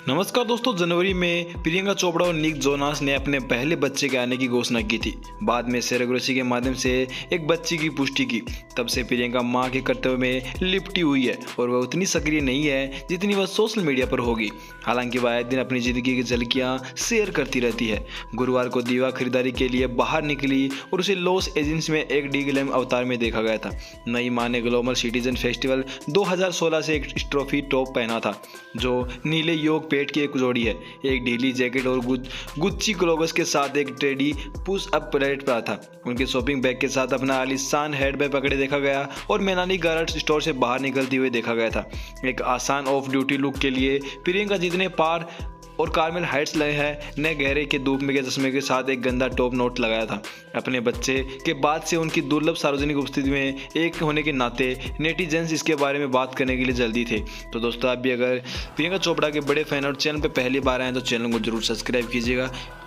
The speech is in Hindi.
नमस्कार दोस्तों। जनवरी में प्रियंका चोपड़ा और निक जोनास ने अपने पहले बच्चे के आने की घोषणा की थी। बाद में सेरोगेसी के माध्यम से एक बच्चे की पुष्टि की। तब से प्रियंका मां के कर्तव्य में लिपटी हुई है और वह उतनी सक्रिय नहीं है जितनी वह सोशल मीडिया पर होगी। हालांकि वह आए दिन अपनी जिंदगी की झलकियां शेयर करती रहती है। गुरुवार को दीवा खरीदारी के लिए बाहर निकली और उसे लॉस एंजल्स में एक डीग्लैम अवतार में देखा गया था। नई मां ने ग्लोबल सिटीजन फेस्टिवल 2016 से एक ट्रॉफी टॉप पहना था जो नीले योग पेट की एक जोड़ी है। एक ढीली जैकेट और गुच्ची क्लोगस के साथ एक टेडी पुश अप परेड पर था। उनके शॉपिंग बैग के साथ अपना आलीशान हैंडबैग पकड़े देखा गया और मेलानी गारट स्टोर से बाहर निकलती हुए देखा गया था। एक आसान ऑफ ड्यूटी लुक के लिए प्रियंका जितने पार और कार्मेल हाइट्स लगे हैं ने गहरे के धूप में के चश्मे के साथ एक गंदा टॉप नोट लगाया था। अपने बच्चे के बाद से उनकी दुर्लभ सार्वजनिक उपस्थिति में एक होने के नाते नेटिजन्स इसके बारे में बात करने के लिए जल्दी थे। तो दोस्तों, आप भी अगर प्रियंका चोपड़ा के बड़े फैन और चैनल पर पहली बार आए तो चैनल को जरूर सब्सक्राइब कीजिएगा।